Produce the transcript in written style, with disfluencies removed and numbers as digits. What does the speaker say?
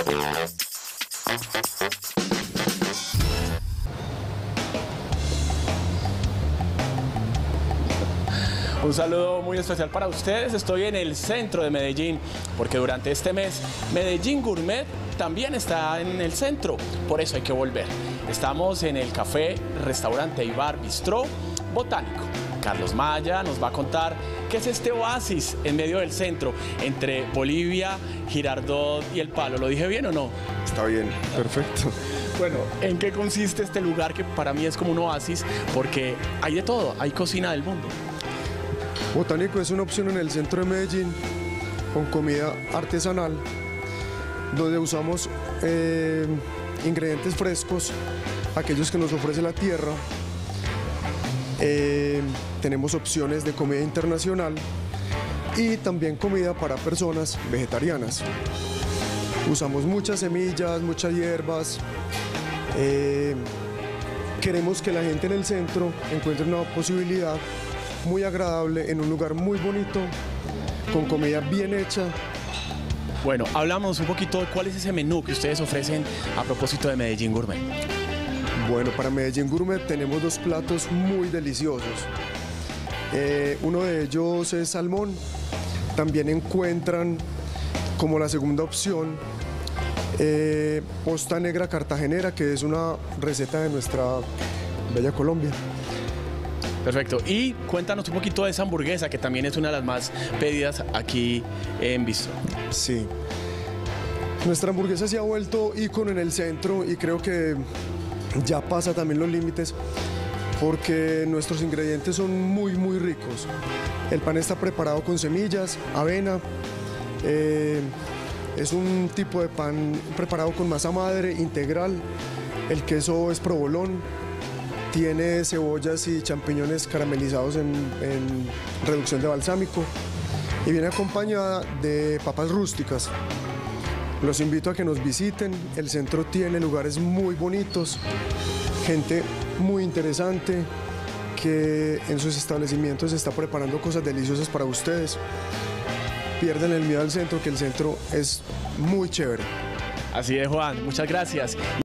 Un saludo muy especial para ustedes. Estoy en el centro de Medellín porque durante este mes Medellín Gourmet también está en el centro. Por eso hay que volver. Estamos en el café, restaurante y bar Bistró Botánico. Carlos Maya nos va a contar qué es este oasis en medio del centro entre Bolivia, Girardot y El Palo. ¿Lo dije bien o no? Está bien, perfecto. Bueno, ¿en qué consiste este lugar que para mí es como un oasis? Porque hay de todo, hay cocina del mundo. Botánico es una opción en el centro de Medellín con comida artesanal, donde usamos ingredientes frescos, aquellos que nos ofrece la tierra. Tenemos opciones de comida internacional y también comida para personas vegetarianas. Usamos muchas semillas, muchas hierbas. Queremos que la gente en el centro encuentre una posibilidad muy agradable en un lugar muy bonito, con comida bien hecha. Bueno, hablamos un poquito de cuál es ese menú que ustedes ofrecen a propósito de Medellín Gourmet. Bueno, para Medellín Gourmet tenemos dos platos muy deliciosos. Uno de ellos es salmón. También encuentran como la segunda opción posta negra cartagenera, que es una receta de nuestra bella Colombia. Perfecto. Y cuéntanos un poquito de esa hamburguesa, que también es una de las más pedidas aquí en Bistró. Sí. Nuestra hamburguesa se ha vuelto ícono en el centro y creo que ya pasa también los límites porque nuestros ingredientes son muy ricos. El pan está preparado con semillas, avena. Es un tipo de pan preparado con masa madre integral. El queso es provolón. Tiene cebollas y champiñones caramelizados en reducción de balsámico y viene acompañada de papas rústicas. Los invito a que nos visiten. El centro tiene lugares muy bonitos, gente muy interesante que en sus establecimientos está preparando cosas deliciosas para ustedes. Pierden el miedo al centro, que el centro es muy chévere. Así es, Juan. Muchas gracias.